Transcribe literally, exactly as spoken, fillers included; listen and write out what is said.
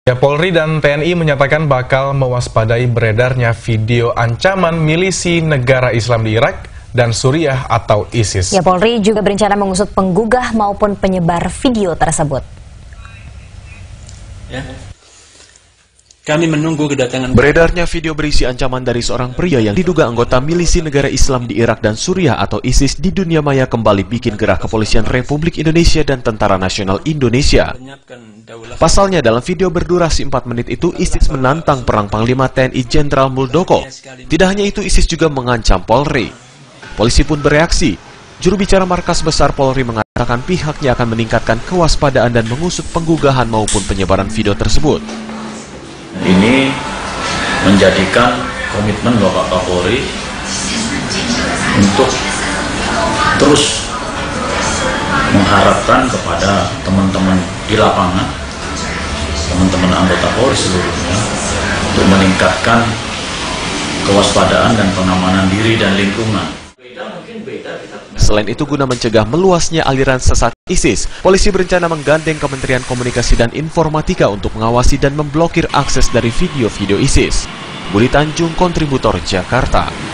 Ya, Polri dan T N I menyatakan bakal mewaspadai beredarnya video ancaman milisi negara Islam di Irak dan Suriah atau ISIS. Ya, Polri juga berencana mengusut penggugah maupun penyebar video tersebut. Ya. Kami menunggu kedatangan. Beredarnya video berisi ancaman dari seorang pria yang diduga anggota milisi negara Islam di Irak dan Suriah atau ISIS di dunia maya kembali bikin gerah Kepolisian Republik Indonesia dan Tentara Nasional Indonesia. Pasalnya dalam video berdurasi empat menit itu ISIS menantang perang Panglima T N I Jenderal Muldoko. Tidak hanya itu, ISIS juga mengancam Polri. Polisi pun bereaksi. Juru bicara Markas Besar Polri mengatakan pihaknya akan meningkatkan kewaspadaan dan mengusut penggugahan maupun penyebaran video tersebut. Ini menjadikan komitmen Bapak Kapolri untuk terus mengharapkan kepada teman-teman di lapangan, teman-teman anggota Polri seluruhnya, untuk meningkatkan kewaspadaan dan pengamanan diri dan lingkungan. Selain itu, guna mencegah meluasnya aliran sesat ISIS, polisi berencana menggandeng Kementerian Komunikasi dan Informatika untuk mengawasi dan memblokir akses dari video-video ISIS. Budi Tanjung, kontributor Jakarta.